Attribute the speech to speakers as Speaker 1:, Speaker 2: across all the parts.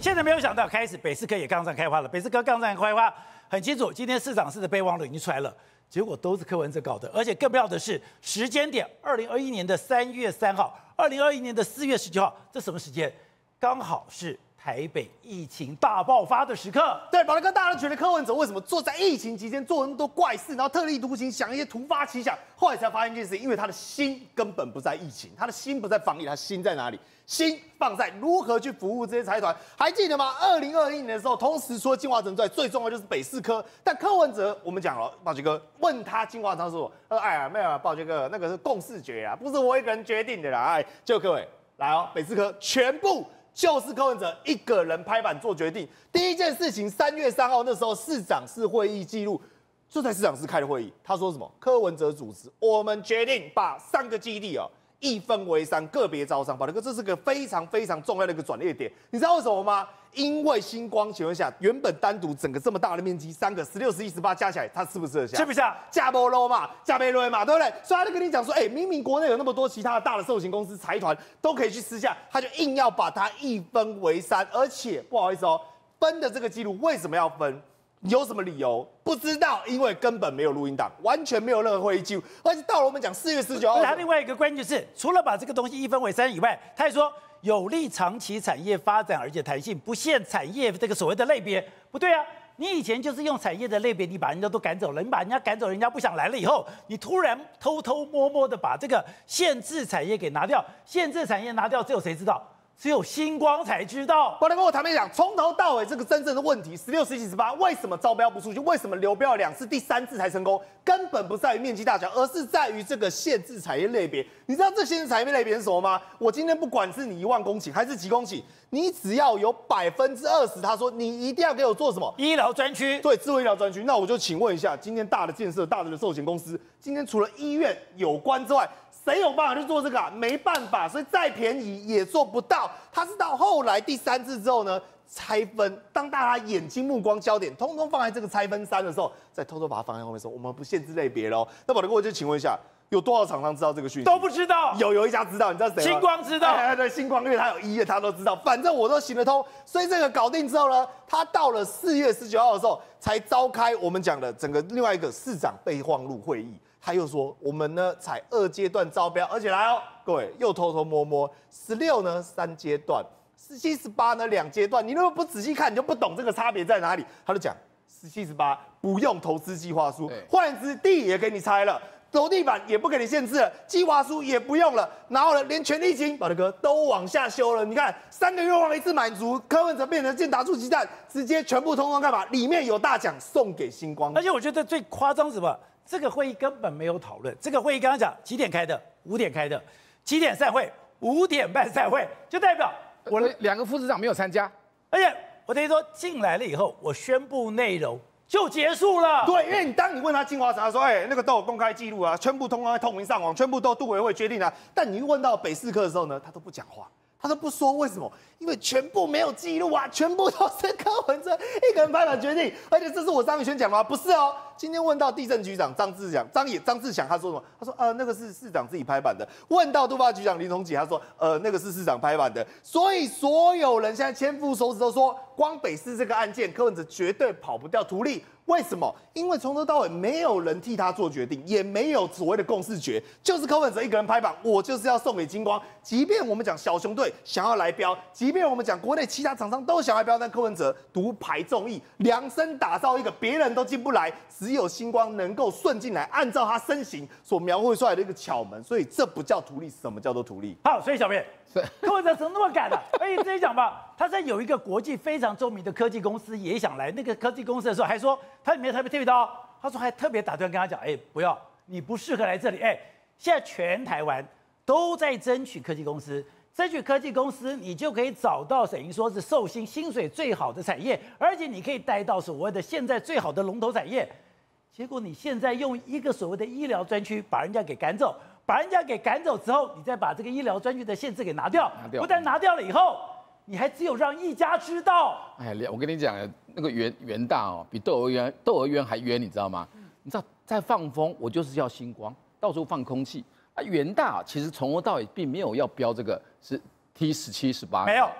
Speaker 1: 现在没有想到，开始北市科也杠上开花了。北市科杠上开花很清楚，今天市长室的备忘录已经出来了，结果都是柯文哲搞的，而且更不要的是时间点，2021年的3月3号，2021年的4月19号，这什么时间？刚好是台北疫情大爆发的时刻。
Speaker 2: 对，宝来哥，大家都觉得柯文哲为什么坐在疫情期间做那么多怪事，然后特立独行，想一些突发奇想？后来才发现一件事，因为他的心根本不在疫情，他的心不在防疫，他心在哪里？心放在如何去服务这些财团。还记得吗？2021年的时候，同时除了金华城之外，最重要就是北市科。但柯文哲，我们讲了，宝杰哥问他金华城说：“哎呀，没有啊，宝杰哥，那个是共识决啊，不是我一个人决定的啦。”哎，就各位来哦，北市科全部。就是柯文哲一个人拍板做决定。第一件事情，3月3号那时候市长室会议记录，就在市长室开的会议，他说什么？柯文哲主持，我们决定把3个基地一分为3，个别招商。宝德哥，这是个非常非常重要的一个转捩点。你知道为什么吗？因为星光，请问一下，原本单独整个这么大的面积，3个16、11、18加起来，它吃不吃得下？
Speaker 1: 吃不下，
Speaker 2: 价不 low 嘛，价没 low 嘛，对不对？所以他就跟你讲说，明明国内有那么多其他的大的寿险公司、财团都可以去吃下，他就硬要把它1分为3，而且不好意思分的这个记录为什么要分？有什么理由？不知道，因为根本没有录音档，完全没有任何会议记录，而且到了我们讲4月19号，
Speaker 1: 他另外一个关键就是，除了把这个东西1分为3以外，他还说有利长期产业发展，而且弹性，不限产业这个所谓的类别。不对啊，你以前就是用产业的类别，你把人家都赶走了，你把人家赶走，人家不想来了以后，你突然偷偷摸摸的把这个限制产业给拿掉，限制产业拿掉，只有谁知道？只有星光才知道。
Speaker 2: 宝来哥，我坦白讲，从头到尾这个真正的问题，16、17、18，为什么招标不出去？为什么流标了2次，第3次才成功？根本不在于面积大小，而是在于这个限制产业类别。你知道这限制产业类别是什么吗？我今天不管是你1万公顷还是几公顷，你只要有20%，他说你一定要给我做什么？
Speaker 1: 医疗专区。
Speaker 2: 对，智慧医疗专区。那我就请问一下，今天大的建设、大的寿险公司，今天除了医院有关之外，谁有办法去做这个啊？没办法，所以再便宜也做不到。他是到后来第3次之后呢，拆分，当大家眼睛目光焦点通通放在这个拆分3的时候，再偷偷把它放在后面说，我们不限制类别喽。那宝德哥，我就请问一下，有多少厂商知道这个讯息？
Speaker 1: 都不知道。
Speaker 2: 有一家知道，你知道谁吗？
Speaker 1: 星光知道。
Speaker 2: 对，星光，因为他有医院，他都知道。反正我都行得通。所以这个搞定之后呢，他到了4月19号的时候，才召开我们讲的整个另外一个市长备忘录会议。他又说，我们呢采2阶段招标，而且来各位又偷偷摸摸，16呢3阶段，17、18呢2阶段。你如果不仔细看，你就不懂这个差别在哪里。他就讲17、18不用投资计划书，换言之，地也给你拆了。楼地板也不给你限制了，计划书也不用了，然后呢，连权利金，宝德哥都往下修了。你看3个愿望一次满足，柯文哲变成健达出鸡蛋，直接全部通通干嘛？里面有大奖送给星光。
Speaker 1: 而且我觉得最夸张是什么？这个会议根本没有讨论。这个会议刚刚讲几点开的？5点开的，几点散会？5点半散会，就代表
Speaker 3: 我的2个副市长没有参加，
Speaker 1: 而且我等于说进来了以后，我宣布内容。就结束了。
Speaker 2: 对，因为当你问他金华城，他说，那个都有公开记录啊，全部通通透明上网，全部都杜委会决定啊。但你问到北市科的时候呢，他都不讲话，他都不说为什么？因为全部没有记录啊，全部都是柯文哲一个人拍板决定，而且这是我张宇轩讲的吗？不是哦。今天问到地政局长张志祥，他说什么？他说那个是市长自己拍板的。问到都发局长林崇启，他说那个是市长拍板的。所以所有人现在千夫手指都说，光北市这个案件，柯文哲绝对跑不掉图利。为什么？因为从头到尾没有人替他做决定，也没有所谓的共识决，就是柯文哲一个人拍板，我就是要送给金光。即便我们讲小熊队想要来标，即便我们讲国内其他厂商都想来标，但柯文哲独排众议，量身打造一个别人都进不来，只有星光能够顺进来，按照他身形所描绘出来的一个巧门，所以这不叫图利，什么叫做图利？
Speaker 1: 好，所以小编，柯文哲怎么那么敢啊？而且这一讲吧，他在有一个国际非常著名的科技公司也想来，那个科技公司的时候还说，他里面特别提到，他说还特别打电话跟他讲，不要，你不适合来这里，现在全台湾都在争取科技公司。争取科技公司，你就可以找到等于说是受薪水最好的产业，而且你可以带到所谓的现在最好的龙头产业。结果你现在用一个所谓的医疗专区把人家给赶走，把人家给赶走之后，你再把这个医疗专区的限制给拿掉，不但拿掉了以后，你还只有让一家知道。
Speaker 3: 我跟你讲，那个元大比窦娥冤还冤，你知道吗？你知道在放风，我就是要星光，到处放空气。元大其实从头到尾并没有要标这个是 T17、18，
Speaker 1: 没有。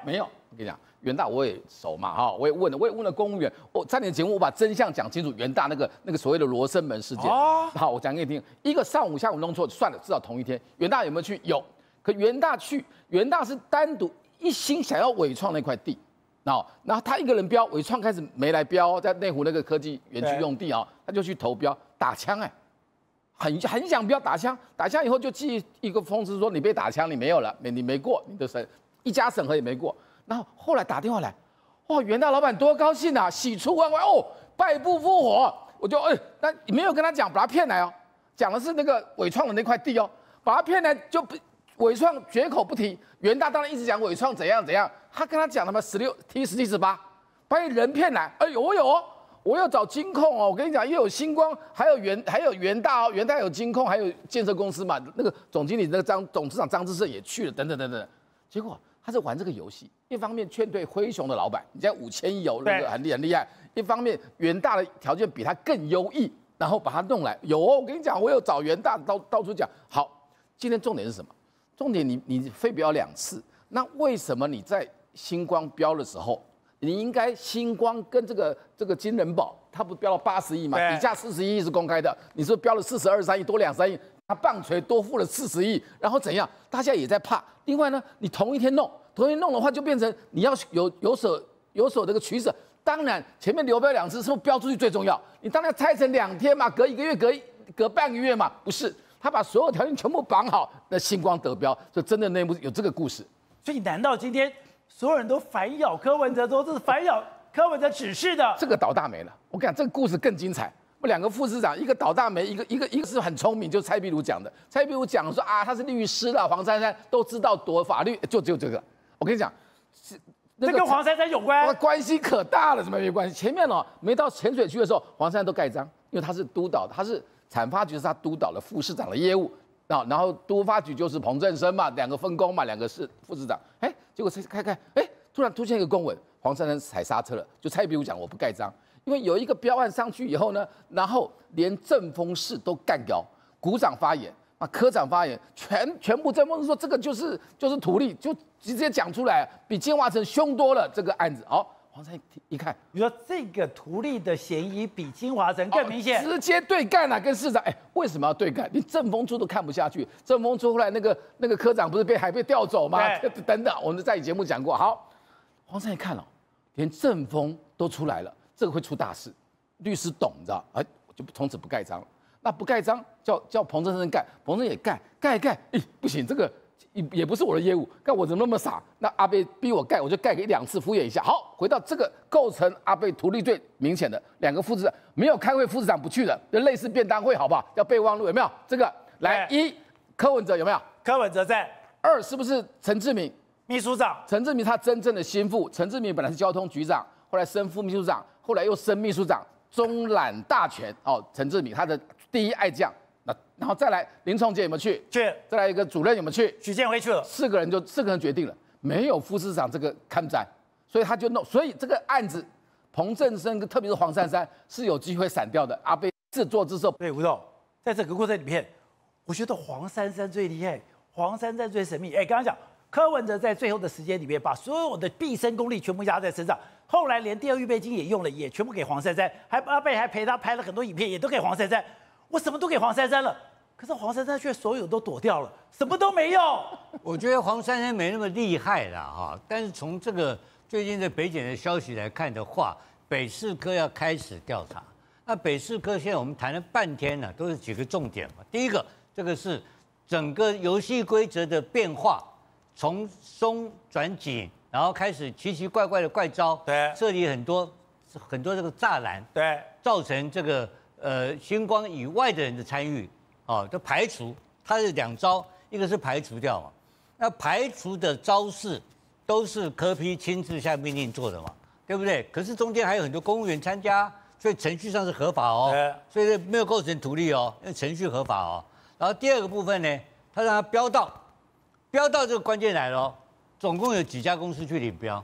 Speaker 3: 我跟你讲，元大我也熟嘛，哈，我也问了公务员，我在你的节目我把真相讲清楚，元大那个所谓的罗生门事件，好，我讲给你听，一个上午下午弄错算了，至少同一天，元大有没有去？有，可元大是单独一心想要伟创那块地。然后他一个人标，伟创开始没来标，在内湖那个科技园区用地啊，他就去投标打枪很想标打枪以后就寄一个通知说你被打枪，你没有了，你没过，你的一家审核也没过。然后后来打电话来，哇，元大老板多高兴啊，喜出望外哦，败不复活。我就那没有跟他讲，把他骗来哦，讲的是那个伟创的那块地哦，把他骗来就伟创绝口不提，元大当然一直讲伟创怎样怎样。他跟他讲了嘛，16T 17 18，把你人骗来。哎呦，我要找金控哦。我跟你讲，又有星光，还有元大哦，元大有金控，还有建设公司嘛。那个总经理那个董事长张之胜也去了，等等。结果他是玩这个游戏，一方面劝退灰熊的老板，人家5000亿哦，那个很厉害；一方面元大的条件比他更优异，然后把他弄来。我跟你讲，我有找元大到处讲。好，今天重点是什么？重点你非标2次，那为什么你在星光标的时候，你应该星光跟这个金人保，他不标了80亿嘛，底价41亿是公开的，你说标了42、3亿，多2、3亿，他棒槌多付了40亿，然后怎样？大家也在怕。另外呢，你同一天弄的话，就变成你要有所这个取舍。当然前面流标2次，是不是标出去最重要？你当然拆成2天嘛，隔1个月，隔半个月嘛，不是？他把所有条件全部绑好，那星光得标，就真的内幕有这个故事。
Speaker 1: 所以难道今天所有人都反咬柯文哲，说这是反咬柯文哲指示的？
Speaker 3: 这个倒大霉了。我跟你讲，这个故事更精彩。我2个副市长，一个倒大霉，一个是很聪明，就是蔡壁如讲的。蔡壁如讲说啊，他是律师啦，黄珊珊都知道躲法律，就这个。我跟你讲，
Speaker 1: 这跟黄珊珊有关？
Speaker 3: 关系可大了，怎么没关系？前面没到浅水区的时候，黄珊珊都盖章，因为他是督导的，他是产发局是他督导的副市长的业务。然后都发局就是彭振声嘛，2个分工嘛，2个是副市长。结果看，突然出现一个公文，黄珊珊踩刹车了，就蔡壁如讲我不盖章，因为有一个标案上去以后呢，然后连政风室都干掉，股长发言啊，科长发言，全部政风室说这个就是土地，就直接讲出来，比金华城凶多了这个案子。黄珊珊一看，
Speaker 1: 你说这个图利的嫌疑比金华城更明显，
Speaker 3: 直接对干了，跟市长。为什么要对干？连政风处都看不下去。政风处后来那个科长不是还被调走吗？等等，我们在节目讲过。好，黄珊珊一看连政风都出来了，这个会出大事。律师懂，你知道？我就从此不盖章了。那不盖章，叫彭振声盖，彭振声也盖，不行，这个。也不是我的业务，但我怎么那么傻？那阿贝逼我盖，我就盖个1、2次敷衍一下。好，回到这个构成阿贝图利最明显的2个副市长，没有开会，副市长不去的，就类似便当会，好不好？要备忘录有没有？这个来1，柯文哲有没有？
Speaker 1: 柯文哲在。
Speaker 3: 2是不是陈志明
Speaker 1: 秘书长？
Speaker 3: 陈志明他真正的心腹，陈志明本来是交通局长，后来升副秘书长，后来又升秘书长，中揽大权。陈志明他的第一爱将。然后再来，林崇杰有没有去？
Speaker 1: 去。
Speaker 3: 再来一个主任有没有去？
Speaker 1: 许建辉去了。
Speaker 3: 4个人决定了，没有副市长这个看展，所以他就弄。所以这个案子，彭振声特别是黄珊珊是有机会闪掉的。阿贝自作自受。
Speaker 1: 对，吴总，在这个过程里面，我觉得黄珊珊最厉害，黄珊珊最神秘。刚刚讲柯文哲在最后的时间里面，把所有的毕生功力全部压在身上，后来连第2预备金也用了，也全部给黄珊珊，阿贝还陪他拍了很多影片，也都给黄珊珊。我什么都给黄珊珊了。可是黄珊珊却所有都躲掉了，什么都没有。
Speaker 4: 我觉得黄珊珊没那么厉害啦哈，但是从这个最近的北检的消息来看的话，北市科要开始调查。那北市科现在我们谈了半天呢，都是几个重点嘛。第一个，这个是整个游戏规则的变化，从松转紧，然后开始奇奇怪怪的怪招，
Speaker 1: 对，
Speaker 4: 设立很多这个栅栏，
Speaker 1: 对，
Speaker 4: 造成这个星光以外的人的参与。就排除，它是2招，一个是排除掉嘛，那排除的招式都是柯 P 亲自下命令做的嘛，对不对？可是中间还有很多公务员参加，所以程序上是合法哦，所以没有构成图利哦，因为程序合法哦。然后第2个部分呢，他让他标到这个关键来了哦，总共有几家公司去领标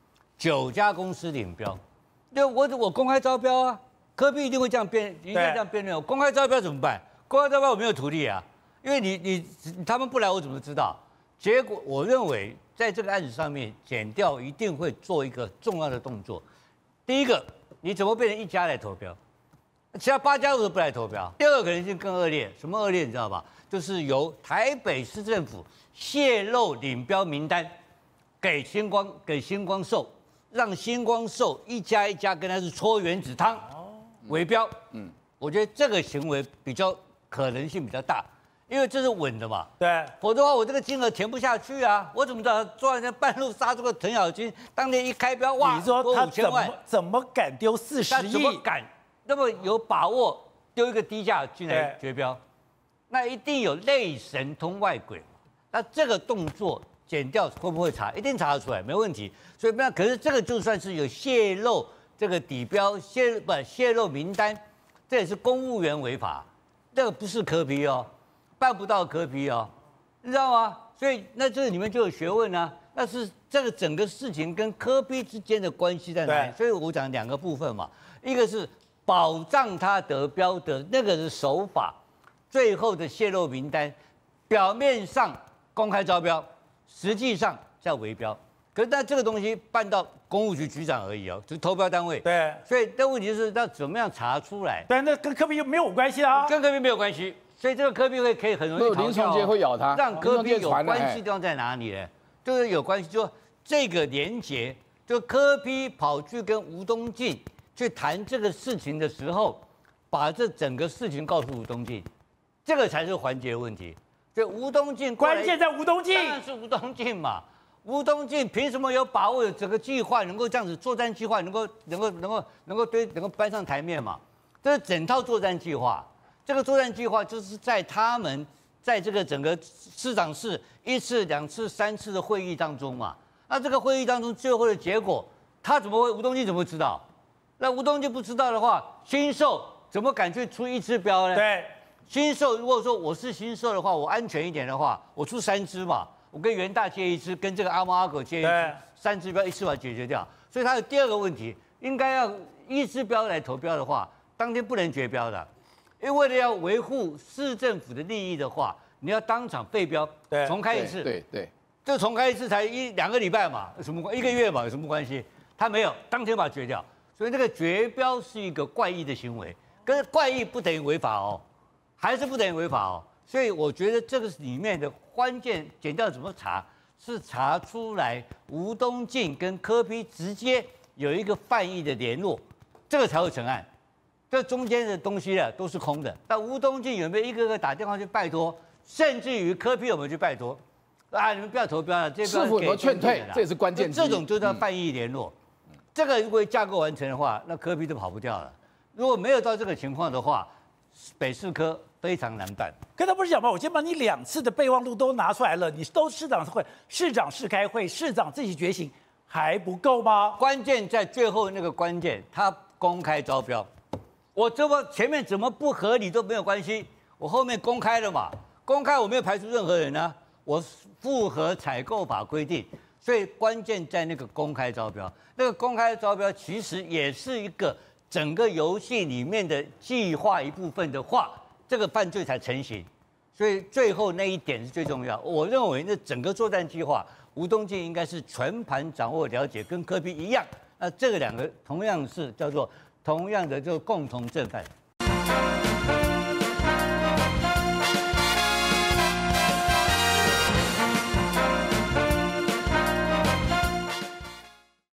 Speaker 4: ？9家公司领标，对，我公开招标啊，柯 P 一定会这样辩论，我公开招标怎么办？公开招标我没有图利啊，因为他们不来我怎么知道？ 结果我认为在这个案子上面，检调一定会做一个重要的动作。第一个，你怎么变成一家来投标？其他8家为什么不来投标？第二个可能性更恶劣，什么恶劣你知道吧？就是由台北市政府泄露领标名单给星光寿，让星光寿一家一家跟他是搓原子汤，围标。我觉得这个行为比较可能性比较大，因为这是稳的嘛。
Speaker 1: 对，
Speaker 4: 否则的话我这个金额填不下去啊，我怎么知道坐在那半路杀出个程小金，当年一开标哇，
Speaker 1: 你说他
Speaker 4: 5000万，
Speaker 1: 怎么敢丢40
Speaker 4: 他
Speaker 1: 亿？
Speaker 4: 怎么敢那么有把握丢一个低价进来绝标？那一定有内神通外鬼嘛。那这个动作检调会不会查？一定查得出来，没问题。所以那可是这个就算是有泄露这个底标泄露名单，这也是公务员违法，这个不是柯 P 哦，办不到柯 P 哦，你知道吗？所以那这里面就有学问啊。那是这个整个事情跟柯 P 之间的关系在哪里？所以我讲2个部分嘛，一个是保障他得标的那个是手法，最后的泄露名单，表面上公开招标，实际上叫围标。可是但这个东西办到公务局局长而已哦，就是投标单位。
Speaker 1: 对，
Speaker 4: 所以那问题是要怎么样查出来？
Speaker 1: 对，那跟柯 P 又没有关系啊，
Speaker 4: 跟柯 P 没有关系，所以这个柯 P 可以很容易
Speaker 3: 林崇杰会咬他，
Speaker 4: 让柯 P 有关系的地方在哪里呢？就是有关系，就这个连结，就柯 P 跑去跟吴东进去谈这个事情的时候，把这整个事情告诉吴东进，这个才是环节问题。所以吴东进
Speaker 1: 关键在吴东进，
Speaker 4: 当然是吴东进嘛。吴东进凭什么有把握有整个计划能够这样子作战计划能够搬上台面嘛？这是整套作战计划。这个作战计划就是在他们在这个整个市长室1次、2次、3次的会议当中嘛。那这个会议当中最后的结果，吴东进怎么会知道？那吴东进不知道的话，新售怎么敢去出1支标呢？
Speaker 1: 对，
Speaker 4: 新售如果说我是新售的话，我安全一点的话，我出3支嘛。我跟元大借1支，跟这个阿猫阿狗借1支，3支标一次把它解决掉。所以它的第2个问题，应该要1支标来投标的话，当天不能绝标的，因为为了要维护市政府的利益的话，你要当场废标，重开1次。
Speaker 3: 对，
Speaker 4: 这重开1次才2个礼拜嘛，有什么1个月嘛，有什么关系？他没有，当天把它绝掉。所以这个绝标是一个怪异的行为，跟怪异不等于违法哦，还是不等于违法哦。所以我觉得这个里面的关键，检调怎么查，是查出来吴东进跟柯 P 直接有一个犯意的联络，这个才会成案。这中间的东西啊都是空的。但吴东进有没有一个个打电话去拜托，甚至于柯 P 有没有去拜托？啊，你们不要投标了，这
Speaker 3: 是否有没有劝退，这也是关键。
Speaker 4: 这种就叫犯意联络。这个如果架构完成的话，那柯 P 都跑不掉了。如果没有到这个情况的话，北市柯非常难办。
Speaker 1: 跟他不是讲嘛，我先把你2次的备忘录都拿出来了，你都市长会、市长室开会，市长自己觉醒还不够吗？
Speaker 4: 关键在最后那个关键，他公开招标，我这么前面怎么不合理都没有关系，我后面公开了嘛，公开我没有排除任何人啊，我符合采购法规定，所以关键在那个公开招标，那个公开招标其实也是一个整个游戏里面的计划一部分的话，这个犯罪才成型。所以最后那一点是最重要。我认为那整个作战计划，吴东进应该是全盘掌握了解，跟柯 P 一样。那这个2个同样是叫做同样的就共同正犯。